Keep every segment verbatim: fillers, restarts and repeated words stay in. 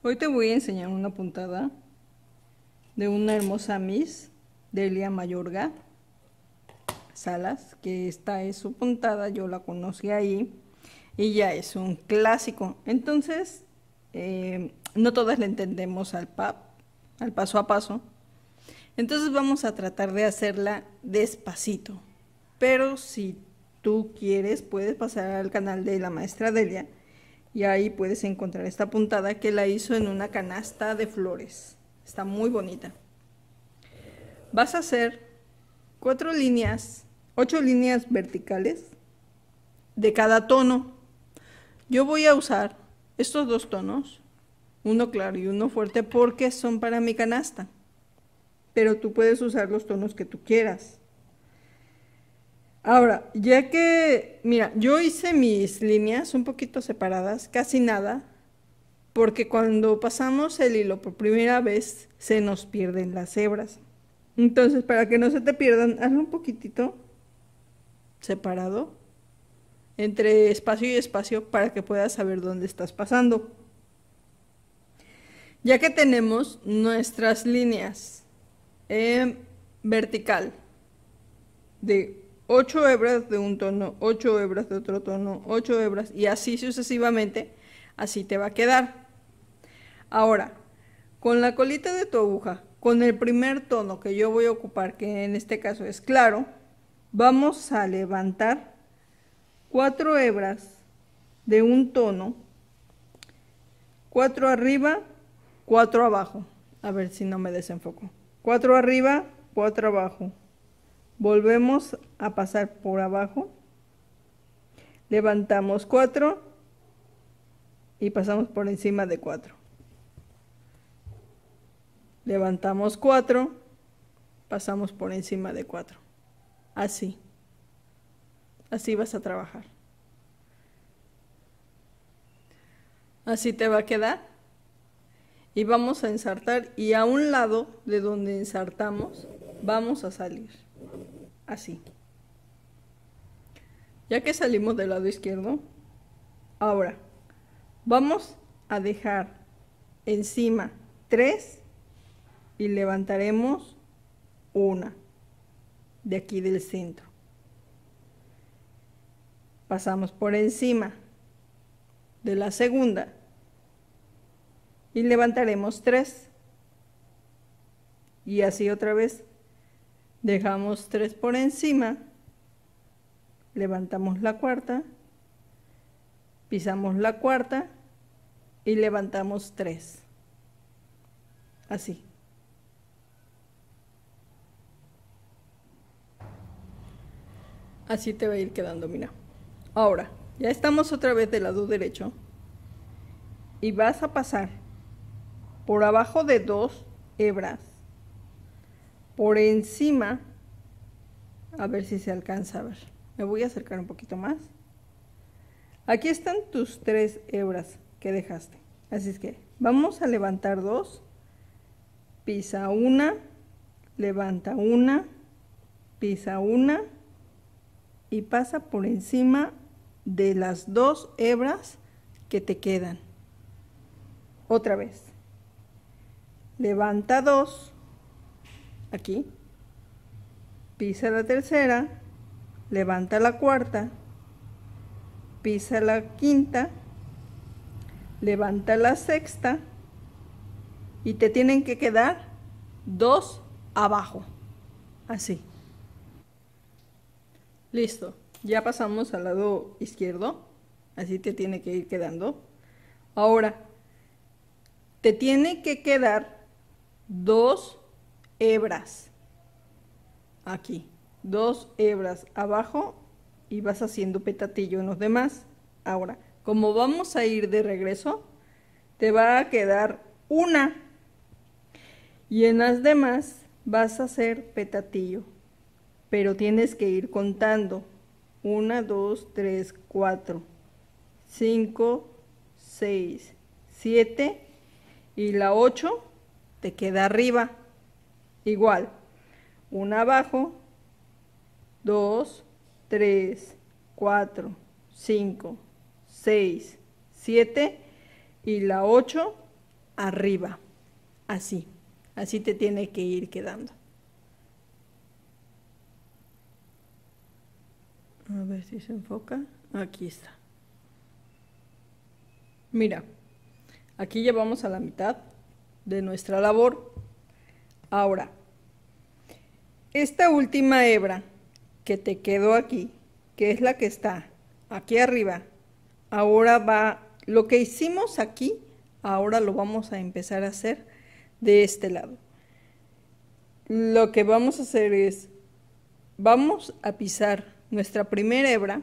Hoy te voy a enseñar una puntada de una hermosa Miss Delia Mayorga Salas, que esta es su puntada, yo la conocí ahí y ya es un clásico. Entonces, eh, no todas le entendemos al pap, al paso a paso. Entonces vamos a tratar de hacerla despacito. Pero si tú quieres, puedes pasar al canal de la maestra Delia y ahí puedes encontrar esta puntada que la hizo en una canasta de flores. Está muy bonita. Vas a hacer cuatro líneas, ocho líneas verticales de cada tono. Yo voy a usar estos dos tonos, uno claro y uno fuerte, porque son para mi canasta. Pero tú puedes usar los tonos que tú quieras. Ahora, ya que, mira, yo hice mis líneas un poquito separadas, casi nada, porque cuando pasamos el hilo por primera vez se nos pierden las hebras. Entonces, para que no se te pierdan, hazlo un poquitito separado entre espacio y espacio para que puedas saber dónde estás pasando. Ya que tenemos nuestras líneas en vertical de ocho hebras de un tono, ocho hebras de otro tono, ocho hebras y así sucesivamente, así te va a quedar. Ahora, con la colita de tu aguja, con el primer tono que yo voy a ocupar, que en este caso es claro, vamos a levantar cuatro hebras de un tono, cuatro arriba, cuatro abajo. A ver si no me desenfoco. Cuatro arriba, cuatro abajo. Volvemos a pasar por abajo, levantamos cuatro y pasamos por encima de cuatro. Levantamos cuatro, pasamos por encima de cuatro. Así. Así vas a trabajar. Así te va a quedar. Y vamos a ensartar y a un lado de donde ensartamos vamos a salir. Así. Ya que salimos del lado izquierdo, ahora vamos a dejar encima tres y levantaremos una de aquí del centro. Pasamos por encima de la segunda y levantaremos tres. Y así otra vez. Dejamos tres por encima, levantamos la cuarta, pisamos la cuarta y levantamos tres. Así. Así te va a ir quedando, mira. Ahora, ya estamos otra vez del lado derecho y vas a pasar por abajo de dos hebras, por encima, a ver si se alcanza a ver. Me voy a acercar un poquito más. Aquí están tus tres hebras que dejaste. Así es que vamos a levantar dos, pisa una, levanta una, pisa una y pasa por encima de las dos hebras que te quedan. Otra vez. Levanta dos. Aquí, pisa la tercera, levanta la cuarta, pisa la quinta, levanta la sexta y te tienen que quedar dos abajo, así. Listo, ya pasamos al lado izquierdo, así te tiene que ir quedando. Ahora, te tiene que quedar dos hebras aquí, dos hebras abajo y vas haciendo petatillo en los demás. Ahora, como vamos a ir de regreso, te va a quedar una y en las demás vas a hacer petatillo, pero tienes que ir contando una, dos, tres, cuatro, cinco, seis, siete y la ocho te queda arriba. Igual, una abajo, dos, tres, cuatro, cinco, seis, siete y la ocho arriba, así, así te tiene que ir quedando. A ver si se enfoca, aquí está. Mira, aquí ya vamos a la mitad de nuestra labor. Ahora, esta última hebra que te quedó aquí, que es la que está aquí arriba, ahora va, lo que hicimos aquí, ahora lo vamos a empezar a hacer de este lado. Lo que vamos a hacer es, vamos a pisar nuestra primera hebra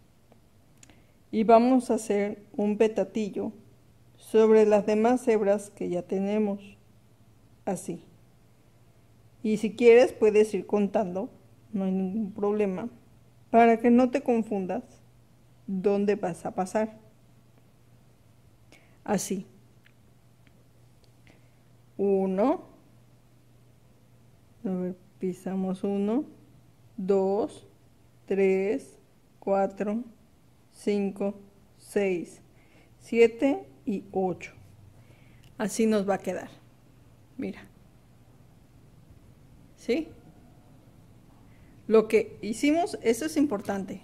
y vamos a hacer un petatillo sobre las demás hebras que ya tenemos, así. Y si quieres puedes ir contando, no hay ningún problema, para que no te confundas dónde vas a pasar. Así. Uno. A ver, pisamos uno, dos, tres, cuatro, cinco, seis, siete y ocho. Así nos va a quedar. Mira. ¿Sí? Lo que hicimos, eso es importante.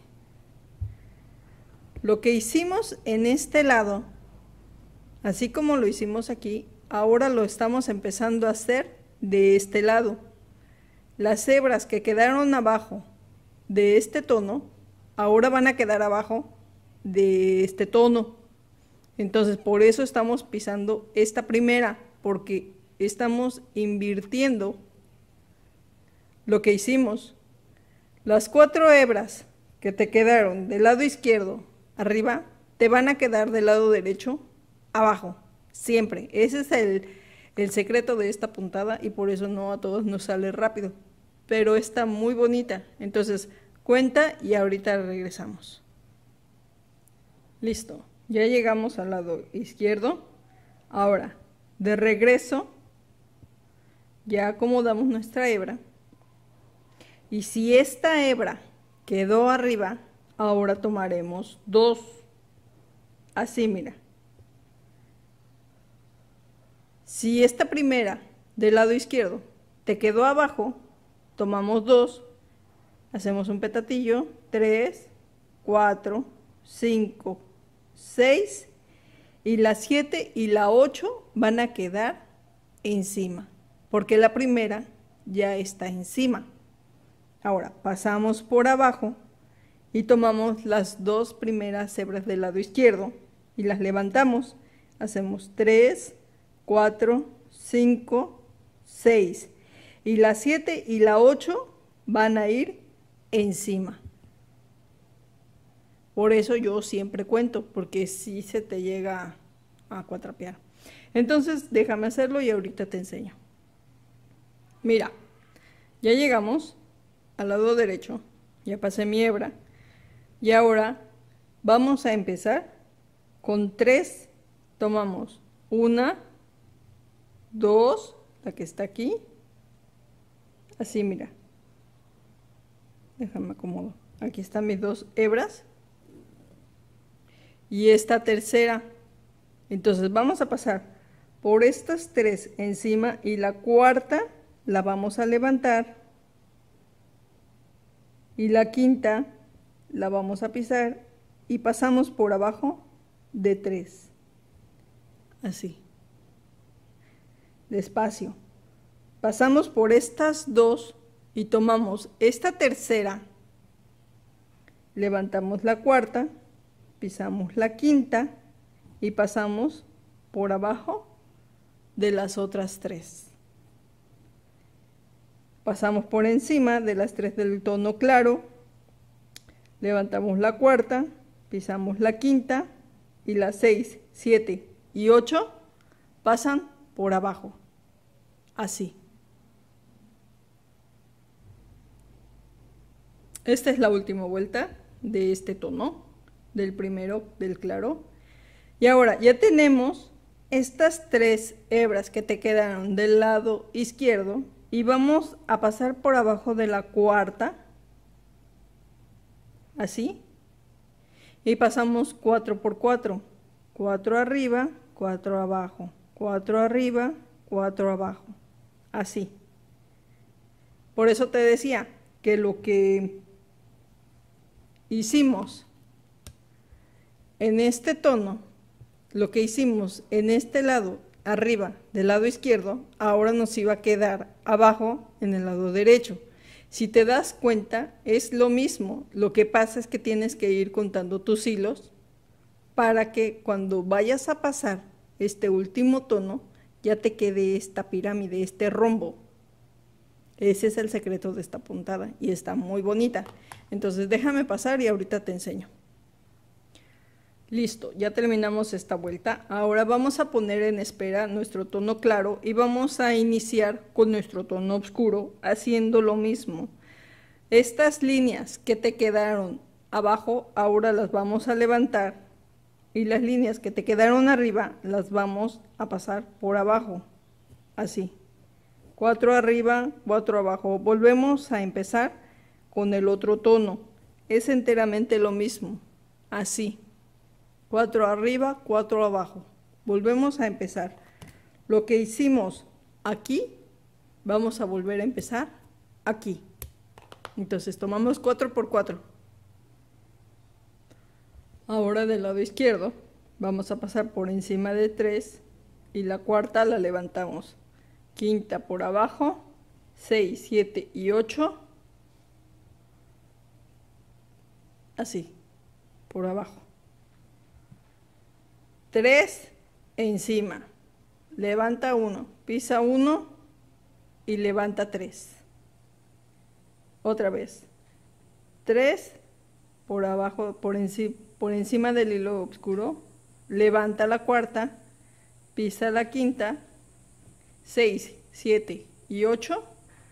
Lo que hicimos en este lado, así como lo hicimos aquí, ahora lo estamos empezando a hacer de este lado. Las hebras que quedaron abajo de este tono, ahora van a quedar abajo de este tono. Entonces, por eso estamos pisando esta primera, porque estamos invirtiendo lo que hicimos. Las cuatro hebras que te quedaron del lado izquierdo arriba, te van a quedar del lado derecho abajo, siempre. Ese es el, el secreto de esta puntada y por eso no a todos nos sale rápido. Pero está muy bonita. Entonces, cuenta y ahorita regresamos. Listo. Ya llegamos al lado izquierdo. Ahora, de regreso, ya acomodamos nuestra hebra. Y si esta hebra quedó arriba, ahora tomaremos dos. Así, mira. Si esta primera del lado izquierdo te quedó abajo, tomamos dos, hacemos un petatillo, tres, cuatro, cinco, seis, y la siete y la ocho van a quedar encima, porque la primera ya está encima. Ahora pasamos por abajo y tomamos las dos primeras hebras del lado izquierdo y las levantamos. Hacemos tres, cuatro, cinco, seis. Y la siete y la ocho van a ir encima. Por eso yo siempre cuento, porque si se te llega a cuatrapear. Entonces déjame hacerlo y ahorita te enseño. Mira, ya llegamos al lado derecho, ya pasé mi hebra. Y ahora vamos a empezar con tres. Tomamos una, dos, la que está aquí. Así, mira. Déjame acomodo. Aquí están mis dos hebras. Y esta tercera. Entonces vamos a pasar por estas tres encima y la cuarta la vamos a levantar. Y la quinta la vamos a pisar y pasamos por abajo de tres. Así. Despacio. Pasamos por estas dos y tomamos esta tercera, levantamos la cuarta, pisamos la quinta y pasamos por abajo de las otras tres. Pasamos por encima de las tres del tono claro, levantamos la cuarta, pisamos la quinta y las seis, siete y ocho pasan por abajo, así. Esta es la última vuelta de este tono, del primero, del claro. Y ahora ya tenemos estas tres hebras que te quedaron del lado izquierdo y vamos a pasar por abajo de la cuarta, así, y pasamos cuatro por cuatro, cuatro arriba, cuatro abajo, cuatro arriba, cuatro abajo, así. Por eso te decía que lo que hicimos en este tono, lo que hicimos en este lado arriba del lado izquierdo, ahora nos iba a quedar abajo en el lado derecho. Si te das cuenta, es lo mismo. Lo que pasa es que tienes que ir contando tus hilos para que cuando vayas a pasar este último tono, ya te quede esta pirámide, este rombo. Ese es el secreto de esta puntada y está muy bonita. Entonces déjame pasar y ahorita te enseño. Listo, ya terminamos esta vuelta. Ahora vamos a poner en espera nuestro tono claro y vamos a iniciar con nuestro tono oscuro haciendo lo mismo. Estas líneas que te quedaron abajo ahora las vamos a levantar y las líneas que te quedaron arriba las vamos a pasar por abajo, así. Cuatro arriba, cuatro abajo. Volvemos a empezar con el otro tono. Es enteramente lo mismo, así. Cuatro arriba, cuatro abajo. Volvemos a empezar. Lo que hicimos aquí, vamos a volver a empezar aquí. Entonces tomamos cuatro por cuatro. Ahora del lado izquierdo vamos a pasar por encima de tres y la cuarta la levantamos. Quinta por abajo, seis, siete y ocho. Así, por abajo. tres encima, levanta uno, pisa uno y levanta tres. Otra vez, tres por abajo, por, enci por encima del hilo oscuro, levanta la cuarta, pisa la quinta, seis, siete y ocho,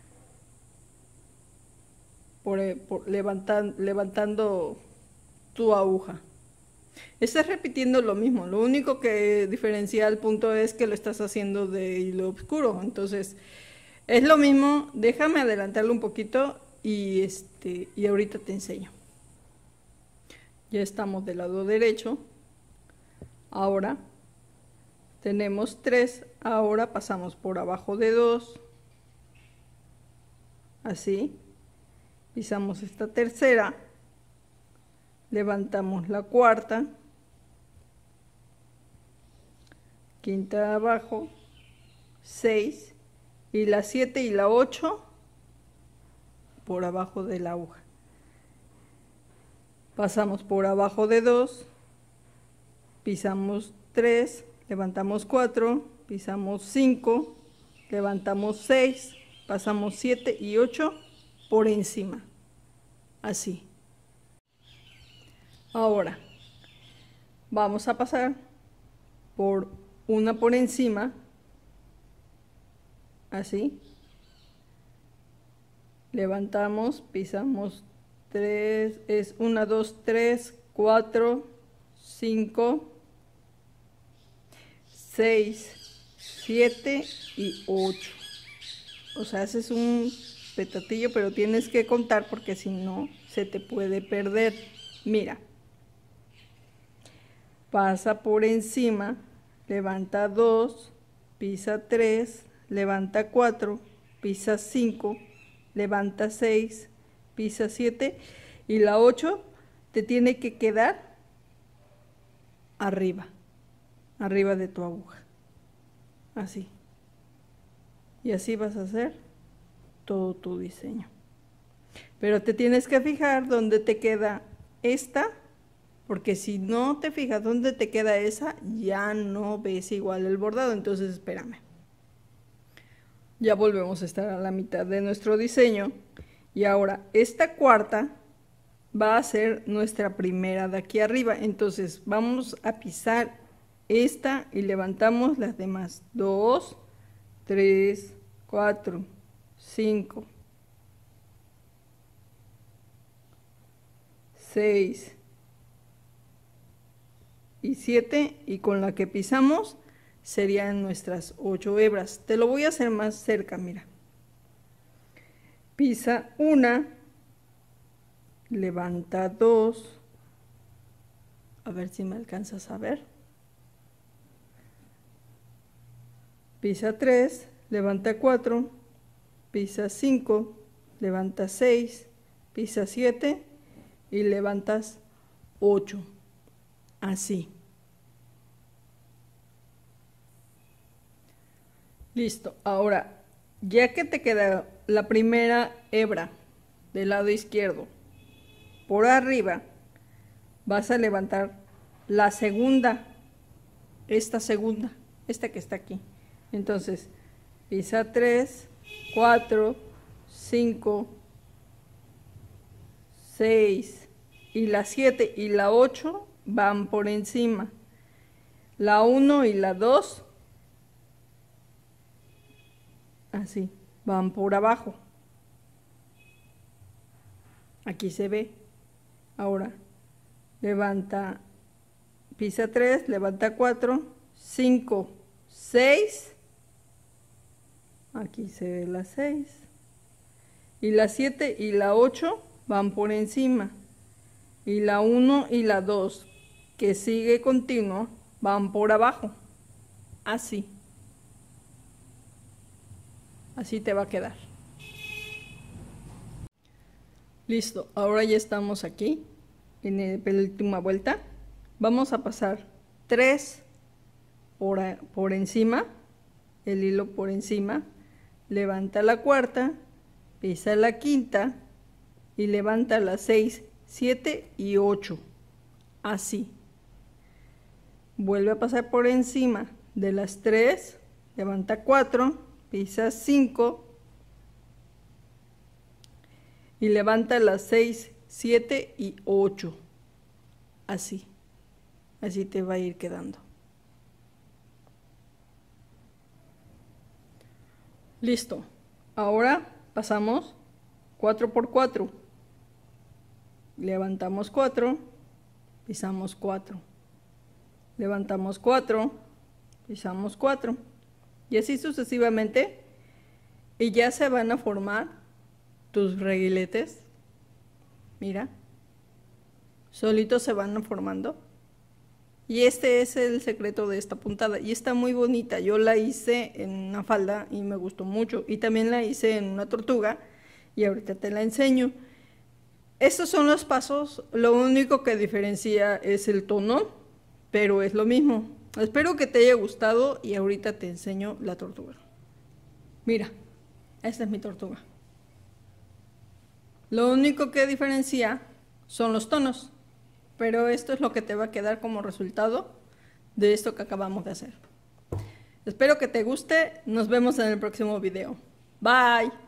por, por levantan, levantando tu aguja. Estás repitiendo lo mismo, lo único que diferencia el punto es que lo estás haciendo de hilo oscuro. Entonces es lo mismo, déjame adelantarlo un poquito y, este, y ahorita te enseño. Ya estamos del lado derecho. Ahora tenemos tres, ahora pasamos por abajo de dos, así, pisamos esta tercera, levantamos la cuarta, quinta abajo, seis y la siete y la ocho por abajo de la aguja. Pasamos por abajo de dos, pisamos tres, levantamos cuatro, pisamos cinco, levantamos seis, pasamos siete y ocho por encima, así. Ahora vamos a pasar por una por encima, así, levantamos, pisamos tres, es uno, dos, tres, cuatro, cinco, seis, siete y ocho. O sea, haces un petatillo, pero tienes que contar porque si no se te puede perder. Mira, pasa por encima, levanta dos, pisa tres, levanta cuatro, pisa cinco, levanta seis, pisa siete y la ocho te tiene que quedar arriba, arriba de tu aguja, así. Y así vas a hacer todo tu diseño. Pero te tienes que fijar dónde te queda esta, porque si no te fijas dónde te queda esa, ya no ves igual el bordado. Entonces espérame. Ya volvemos a estar a la mitad de nuestro diseño. Y ahora esta cuarta va a ser nuestra primera de aquí arriba. Entonces vamos a pisar esta y levantamos las demás. dos, tres, cuatro, cinco, seis y siete, y con la que pisamos serían nuestras ocho hebras. Te lo voy a hacer más cerca, mira. Pisa una, levanta dos, a ver si me alcanzas a ver. pisa tres, levanta cuatro, pisa cinco, levanta seis, pisa siete y levantas ocho, así. Listo, ahora, ya que te queda la primera hebra del lado izquierdo por arriba, vas a levantar la segunda, esta segunda, esta que está aquí. Entonces, pisa tres, cuatro, cinco, seis y la siete y la ocho van por encima. La uno y la dos, así, van por abajo. Aquí se ve. Ahora, levanta, pisa tres, levanta cuatro, cinco, seis. Aquí se ve la seis. Y la siete y la ocho van por encima. Y la uno y la dos, que sigue continuo, van por abajo. Así. Así te va a quedar. Listo, ahora ya estamos aquí en la penúltima vuelta. Vamos a pasar tres por, a, por encima, el hilo por encima, levanta la cuarta, pisa la quinta y levanta las seis, siete y ocho, así. Vuelve a pasar por encima de las tres, levanta cuatro, pisa cinco y levanta las seis, siete y ocho, así. Así te va a ir quedando. Listo. Ahora pasamos cuatro por cuatro. Levantamos cuatro, pisamos cuatro. Levantamos cuatro, pisamos cuatro. Y así sucesivamente. Y ya se van a formar tus reguiletes. Mira. Solitos se van formando. Y este es el secreto de esta puntada. Y está muy bonita. Yo la hice en una falda y me gustó mucho. Y también la hice en una tortuga. Y ahorita te la enseño. Estos son los pasos. Lo único que diferencia es el tono. Pero es lo mismo. Espero que te haya gustado. Y ahorita te enseño la tortuga. Mira. Esta es mi tortuga. Lo único que diferencia son los tonos. Pero esto es lo que te va a quedar como resultado de esto que acabamos de hacer. Espero que te guste. Nos vemos en el próximo video. Bye.